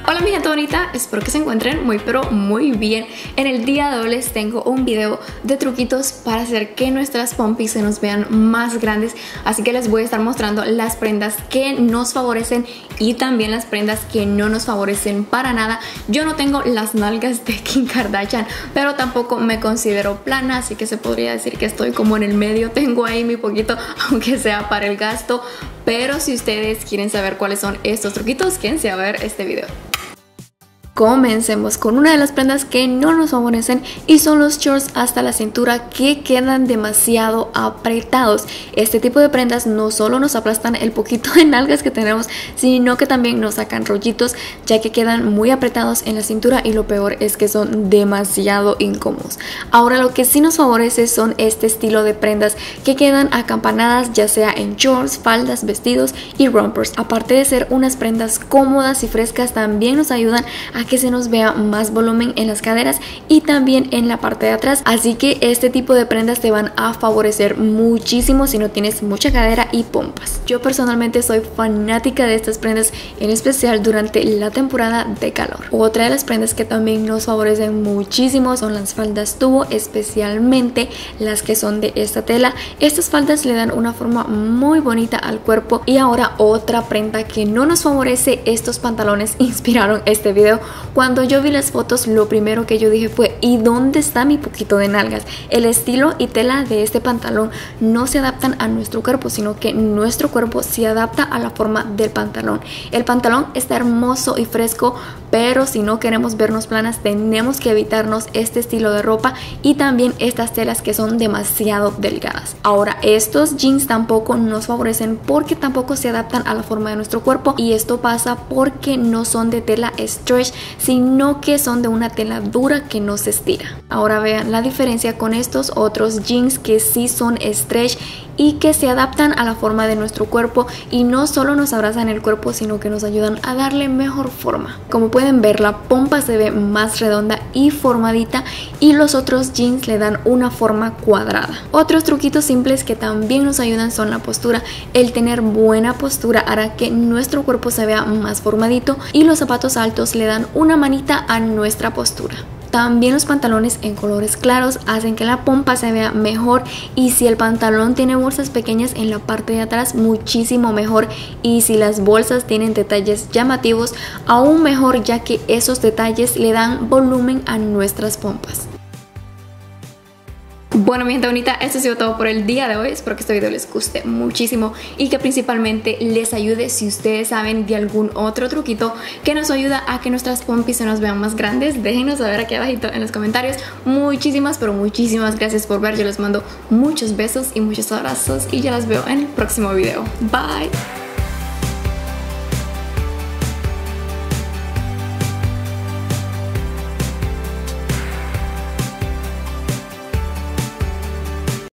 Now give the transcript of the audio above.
Hola mi gente bonita, espero que se encuentren muy pero muy bien. En el día de hoy les tengo un video de truquitos para hacer que nuestras pompis se nos vean más grandes. Así que les voy a estar mostrando las prendas que nos favorecen y también las prendas que no nos favorecen para nada. Yo no tengo las nalgas de Kim Kardashian, pero tampoco me considero plana, así que se podría decir que estoy como en el medio. Tengo ahí mi poquito, aunque sea para el gasto. Pero si ustedes quieren saber cuáles son estos truquitos, quédense a ver este video. Comencemos con una de las prendas que no nos favorecen y son los shorts hasta la cintura que quedan demasiado apretados. Este tipo de prendas no solo nos aplastan el poquito de nalgas que tenemos, sino que también nos sacan rollitos, ya que quedan muy apretados en la cintura y lo peor es que son demasiado incómodos. Ahora lo que sí nos favorece son este estilo de prendas que quedan acampanadas, ya sea en shorts, faldas, vestidos y rompers. Aparte de ser unas prendas cómodas y frescas, también nos ayudan a que se nos vea más volumen en las caderas y también en la parte de atrás, así que este tipo de prendas te van a favorecer muchísimo si no tienes mucha cadera y pompas. Yo personalmente soy fanática de estas prendas, en especial durante la temporada de calor. Otra de las prendas que también nos favorecen muchísimo son las faldas tubo, especialmente las que son de esta tela. Estas faldas le dan una forma muy bonita al cuerpo. Y ahora otra prenda que no nos favorece, estos pantalones inspiraron este video. Cuando yo vi las fotos, lo primero que yo dije fue: ¿y dónde está mi poquito de nalgas? El estilo y tela de este pantalón no se adaptan a nuestro cuerpo, sino que nuestro cuerpo se adapta a la forma del pantalón. El pantalón está hermoso y fresco, pero si no queremos vernos planas, tenemos que evitarnos este estilo de ropa y también estas telas que son demasiado delgadas. Ahora, estos jeans tampoco nos favorecen porque tampoco se adaptan a la forma de nuestro cuerpo, y esto pasa porque no son de tela stretch, sino que son de una tela dura que no se estira. Ahora vean la diferencia con estos otros jeans que sí son stretch y que se adaptan a la forma de nuestro cuerpo, y no solo nos abrazan el cuerpo, sino que nos ayudan a darle mejor forma. Como pueden ver, la pompa se ve más redonda y formadita, y los otros jeans le dan una forma cuadrada. Otros truquitos simples que también nos ayudan son la postura. El tener buena postura hará que nuestro cuerpo se vea más formadito, y los zapatos altos le dan una manita a nuestra postura. También los pantalones en colores claros hacen que la pompa se vea mejor, y si el pantalón tiene bolsas pequeñas en la parte de atrás, muchísimo mejor, y si las bolsas tienen detalles llamativos, aún mejor, ya que esos detalles le dan volumen a nuestras pompas. Bueno mi gente bonita, esto ha sido todo por el día de hoy. Espero que este video les guste muchísimo y que principalmente les ayude. Si ustedes saben de algún otro truquito que nos ayuda a que nuestras pompis se nos vean más grandes, déjenos saber aquí abajito en los comentarios. Muchísimas pero muchísimas gracias por ver. Yo les mando muchos besos y muchos abrazos, y ya las veo en el próximo video. Bye.